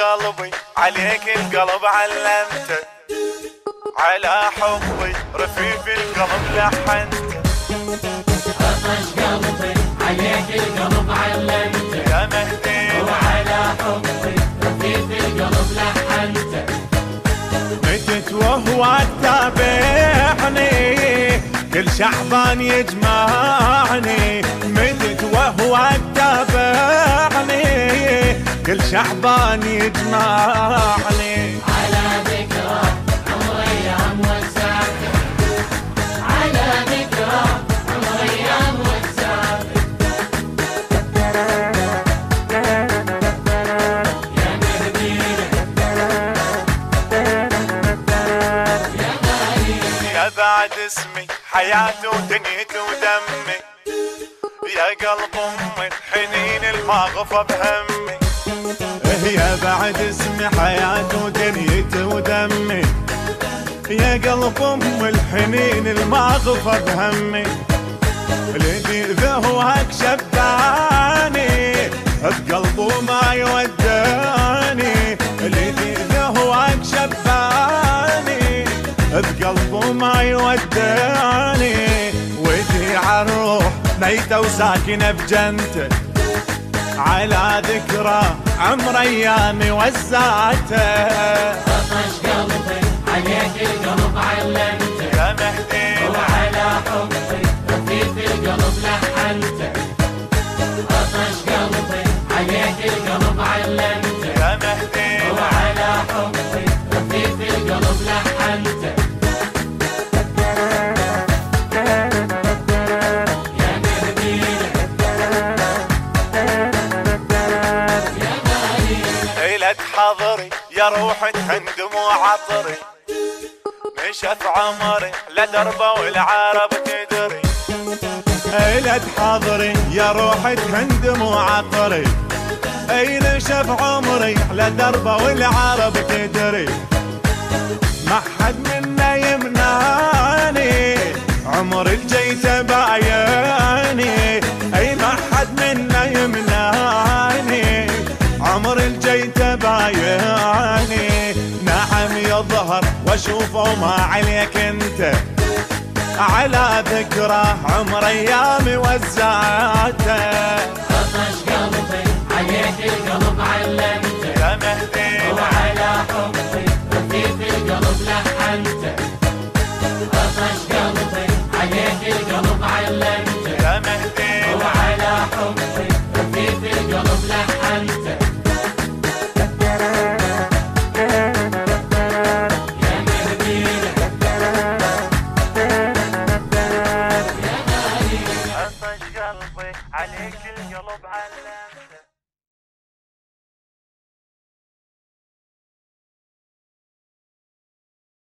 قلبي عليك القلب علمته، على حبي رفيف القلب لحنته. طفش قلبي عليك القلب علمته يا مهدي، وعلى حبي رفيف القلب لحنته. متت وهو تتابعني كل شعبان يجمعني، متت وهو تتابعني كل شعبان يجمعني. على ذكرى عمري ايام وسافر، على ذكرى عمري ايام وسافر. يا مهدينا يا غالي، يا بعد اسمي حياتي ودنيتي ودمي، يا قلب امي حنين المغفى بهمي. يا بعد اسمي حياتي ودنيتي ودمي، يا قلب امي الحنين المغفى بهمي. الذي ذهوك شباني بقلبه ما يوداني، الذي ذهوك شباني بقلبه ما يوداني. ودي عالروح ميتة وساكنة بجنته، على ذكرى عمر ايامي وزعته. طفش قلبي عليك القلب علمته، يا مهدي، وعلى حبي رفيف القلب لحنته. طفش قلبي عليك القلب علمته، يا مهدي، وعلى حبي رفيف القلب لحنته. يا مهدينا يا غالي، ليلة حضري يا روح تهندم وعطري، نشف عمري لدربه والعرب تدري. ليلة حضري يا روح تهندم وعطري، اي نشف عمري لدربه والعرب تدري. ما حد منا يمنعني عمر الجيت بعياني، اي ما حد منا يمنعني عمر الجيت بعياني. نعم يظهر واشوفه ما عليك انت، على ذكرى عمر ايامي وزعته. طفش قلبي عليك القلب علمته، يا مهدي، وعلى حبي رفيف القلب لحنته. طفش قلبي عليك القلب علمته، يا مهدي، وعلى حبي رفيف القلب لحنته. يا مهدينا يا غالي، طفش قلبي عليك القلب علمته.